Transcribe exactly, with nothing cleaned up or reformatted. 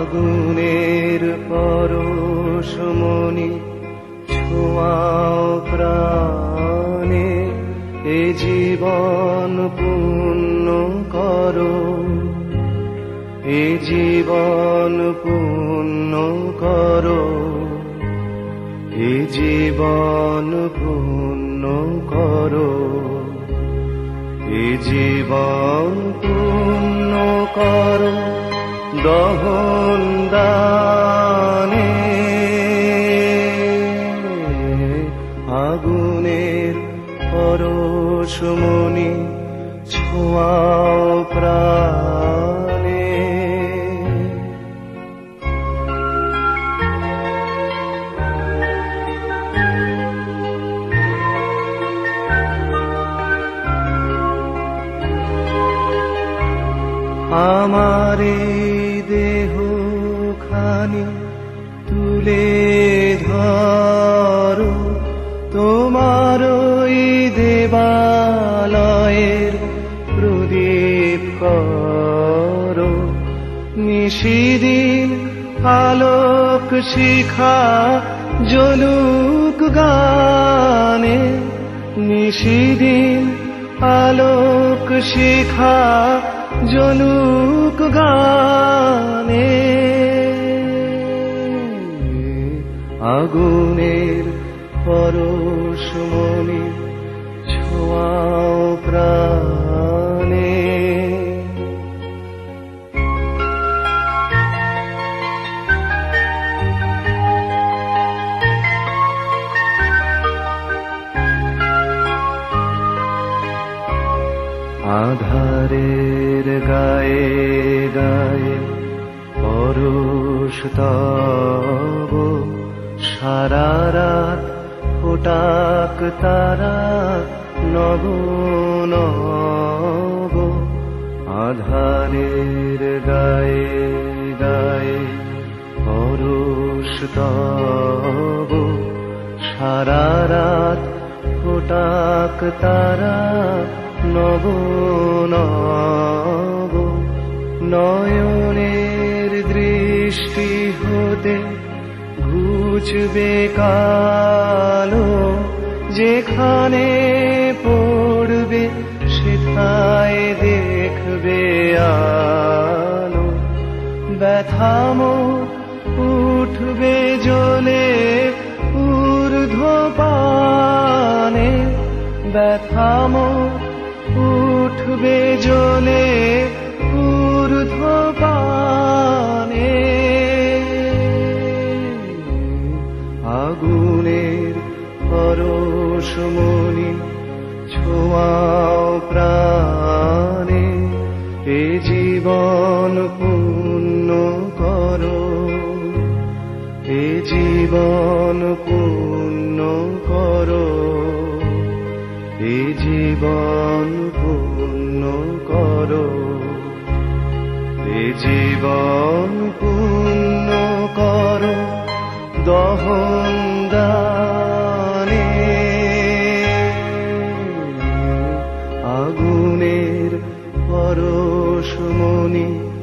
আগুনের পরশমণি ছোঁয়াও প্রাণে, এ জীবন পূর্ণ করো, এ জীবন পূর্ণ করো, এ জীবন পূর্ণ করো, এ জীবন পূর্ণ করো দহন দানে। আগুনের পরশমণি ছোঁয়াও প্রাণে। আমার দেহ খানি তুলে ধরো, তোমার ওই দেবালয়ের প্রদীপ করো। নিশিদিন আলোক শিখা জ্বলুক গানে, নিশিদিন আলোক শিখা জ্বলুক গানে। আগুনের পরশমণি ছোঁয়াও প্রাণে। আধারের গায়ে গায়ে পরশ তব, সারা রাত ফোটাক তারা নব নব। আধারের গায়ে গায়ে পরশ তব, সারা রাত ফোটাক তারা নব নব। নয়নের দৃষ্টি হতে ঘুচবে কালো, যেখানে পড়বে সেথায় দেখবে আলো। ব্যথামো উঠবে জ্বলে ঊর্ধ্বপানে, ব্যথামো উঠবে জ্বলে ঊর্ধ্বপানে। আগুনের পরশমণি ছোঁয়াও প্রাণে, এ জীবন পূর্ণ করো, এ জীবন পূর্ণ করো, এ জীবন পূর্ণ করো, এ জীবন পূর্ণ করো দহন দানে। আগুনের পরশমণি